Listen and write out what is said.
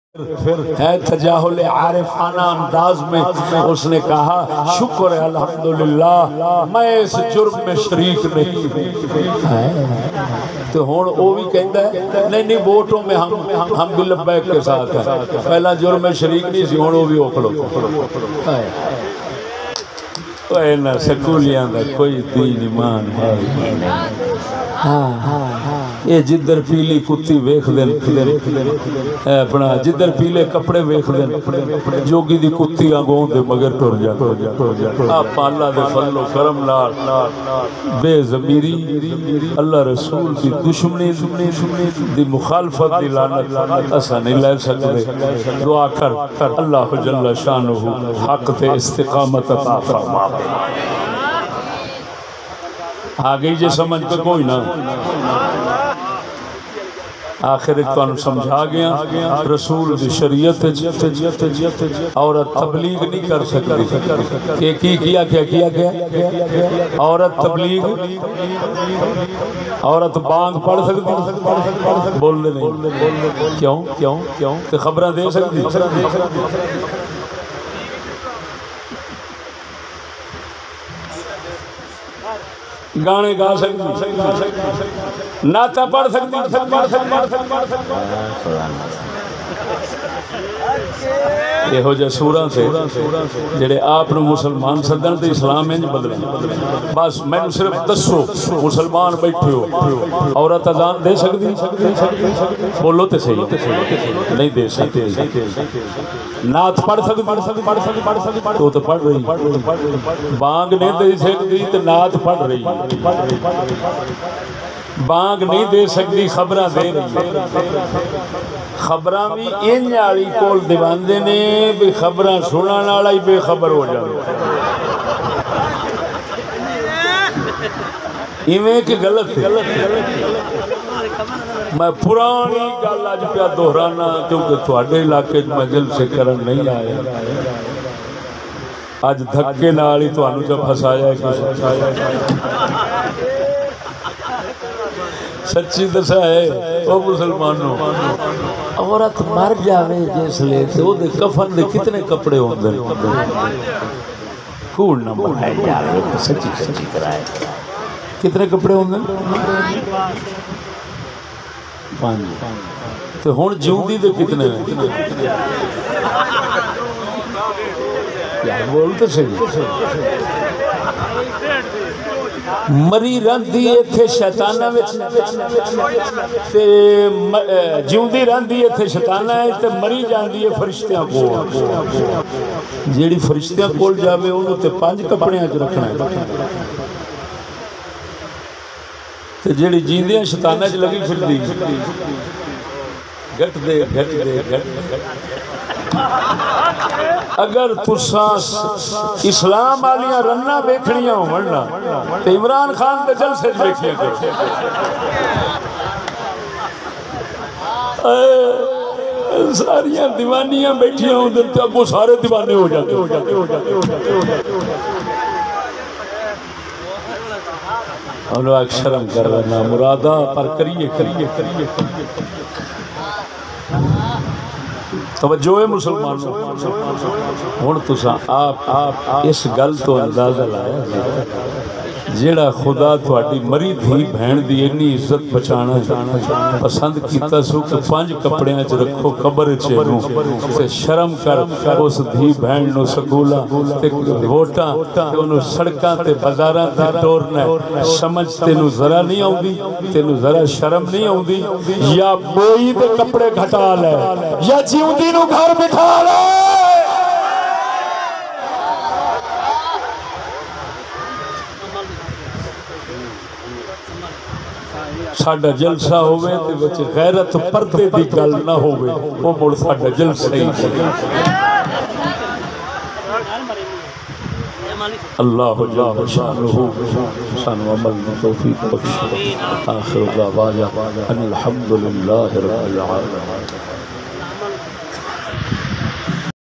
ہے تجاہل عارفانہ انداز میں اس نے کہا شکر ہے الحمدللہ میں اس جرم میں شریک نہیں تو ہون وہ بھی کہتا ہے نہیں ووٹوں میں ہم بھی لبیک کے ساتھ ہیں پہلا جرم میں شریک نہیں سی ہون وہ بھی اوکھڑو نہ سکولیاں دا کوئی دین ایمان ہے یہ جدر پیلی کتی ویکھ دین اپنا جدر پیلے کپڑے ویکھ دین جوگی دی کتی آنگوں دے مگر ٹر جا آپ اللہ دے فضل و کرم نال بے ضمیری اللہ رسول کی دشمنی دی مخالفت دی لعنت اسا نہیں لے سکتے دعا کر اللہ جل شانہ حق تے استقامت عطا فرما آگئی جے سمجھ کے کوئی نہ آخر ایک تو سمجھا گیا رسول دی شریعت عورت تبلیغ نہیں کر سکتی کہ کیا عورت تبلیغ عورت بانگ پڑھ سکتی بولنے نہیں کیوں کہ خبریں دے سکتی گانے گا سکتی نعتیں پڑھ سکتی یہ ہو جائے سوراں سے جڑے آپ نے مسلمان سدن تے اسلام انج بدلے بس میں صرف دسو مسلمان بیٹھے ہو عورت اذان دے سکتی بولو تے صحیح نہیں دے سکتے نعت پڑھ سکتی تو پڑھ رہی بانگ نہیں دے سکتی تو نعت پڑھ رہی بانگ نہیں دے سکتی خبراں دے رہی خبراں بھی ان والی کول دیواندے نے بھی خبراں سنن والا ہی بے خبر ہو جائے ایویں کہ غلط ہے میں پرانی گل اج پیا دہرانا کیونکہ تواڈے علاقے میں جلسے کرن نہیں آیا اج دھکے نال ہی تانوں جب پھسایا سچی دسا ہے او مسلمانوں عورت مر جاوے جس لے تے او دے کفن دے کتنے کپڑے ہوندے کون نہ مر جاوے سچی کرائے کتنے کپڑے ہوندے پانچ تے ہن جیوندی دے کتنے یار بول تے صحیح مری رہندی ایتھے شیطاناں وچ تے جیوندی رہندی ایتھے شیطاناں وچ تے مری جاندی ہے فرشتیاں کول جیڑی فرشتیاں کول جاوے اونوں تے پانچ کپڑیاں وچ رکھنا ہے تے جیڑی جیندیاں شیطاناں وچ لگی پھردی گھٹ دے اگر تساں اسلام والیاں رناں ویکھنیاں ہون نا تے عمران خان دے جلسے ویکھیا کرو ساریاں دیوانیاں بیٹھیاں ہوندے تے اگوں سارے دیوانے ہو جاندے انہوں ایک شرم کر رہنا مرادہ پر کریے توجہ ہے مسلمانوں ہن تساں آپ اس گل تو اندازہ لایا جیڑا خدا تہاڈی مری دھی بہن دی اتنی عزت بچانا پسند کیتا سو کہ پانچ کپڑیاں چ رکھو قبر چ نو تے شرم کر اس دھی بہن نو سکولا تے ووٹاں تے اونوں سڑکاں تے بازاراں تے ٹورنا سمجھ تینوں ذرا نہیں آوندی تینوں ذرا شرم نہیں آوندی یا موئی دے کپڑے گھٹا لے یا جیوندی نو گھر بٹھا لے ساڈا جلسہ ہوئے تے وچ غیرت پردے دی گل نہ ہوئے وہ مڑ ساڈا جلسہ ہی اللہ جل شانہ سانو عمل توفیق بخش آخر دعوانا ان الحمدللہ رب العالمین